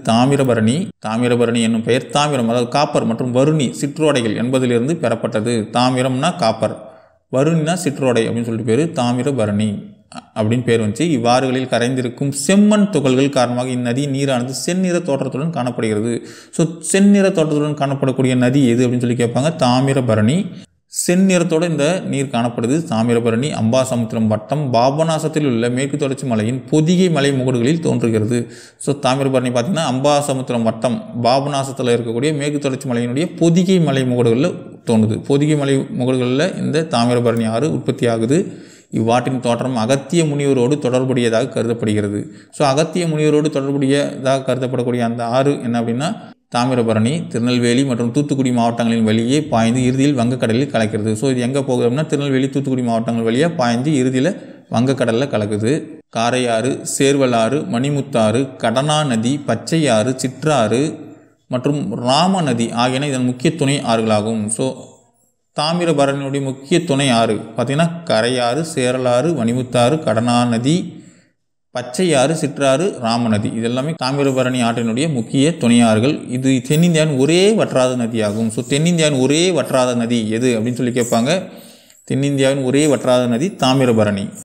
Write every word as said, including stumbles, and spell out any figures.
தாமிரபரணி. தாமிரபரணி என்னும் பெயர் தாமிரம் அதாவது காப்பர் மற்றும் வருணி சிற்றோடைகள் என்பதிலிருந்து பெறப்பட்டது. தாமிரம்னா காப்பர், வருணினா சிற்றோடை அப்படின்னு சொல்லிட்டு பேர் தாமிரபரணி அப்படின்னு பேர் வந்துச்சு. இவ்வாறுகளில் கரைந்திருக்கும் செம்மண் துகள்கள் காரணமாக இந்நதி நீரானது செந்நிற தோற்றத்துடன் காணப்படுகிறது. ஸோ செந்நிற தோற்றத்துடன் காணப்படக்கூடிய நதி எது அப்படின்னு சொல்லி கேட்பாங்க, தாமிரபரணி. செந்நிறத்தோடு இந்த நீர் காணப்படுது. தாமிரபரணி அம்பாசமுத்திரம் வட்டம் பாபநாசத்தில் உள்ள மேற்கு தொடர்ச்சி மலையின் பொதிகை மலை முகடுகளில் தோன்றுகிறது. ஸோ தாமிரபரணி பார்த்திங்கன்னா அம்பாசமுத்திரம் வட்டம் பாபநாசத்தில் இருக்கக்கூடிய மேற்கு தொடர்ச்சி மலையினுடைய பொதிகை மலை முகடுகளில் தோன்றுது. பொதிகை மலை முகடுகளில் இந்த தாமிரபரணி ஆறு உற்பத்தி ஆகுது. இவ்வாற்றின் தோற்றம் அகத்திய முனிவரோடு தொடர்புடையதாக கருதப்படுகிறது. ஸோ அகத்திய முனிவரோடு தொடர்புடையதாக கருதப்படக்கூடிய அந்த ஆறு என்ன அப்படின்னா தாமிரபரணி திருநெல்வேலி மற்றும் தூத்துக்குடி மாவட்டங்களின் வழியே பாய்ந்து இறுதியில் வங்கக்கடலில் கலக்கிறது. ஸோ இது எங்கே போகுது அப்படின்னா திருநெல்வேலி தூத்துக்குடி மாவட்டங்கள் வழியாக பாய்ந்து இறுதியில் வங்கக்கடலில் கலக்குது. காரையாறு, சேர்வலாறு, மணிமுத்தாறு, கடனா நதி, பச்சையாறு, சிற்றாறு மற்றும் ராம நதி ஆகியன இதன் முக்கிய துணை ஆறுகளாகும். ஸோ தாமிரபரணியுடைய முக்கிய துணை ஆறு பார்த்திங்கன்னா கரையாறு, சேரலாறு, மணிமுத்தாறு, கடனா நதி, பச்சையாறு, சிற்றாறு, ராமநதி இதெல்லாமே தாமிரபரணி ஆற்றினுடைய முக்கிய துணையாறுகள். இது தென்னிந்தியாவின் ஒரே வற்றாத நதியாகும். ஸோ தென்னிந்தியாவின் ஒரே வற்றாத நதி எது அப்படின்னு சொல்லி கேட்பாங்க. தென்னிந்தியாவின் ஒரே வற்றாத நதி தாமிரபரணி.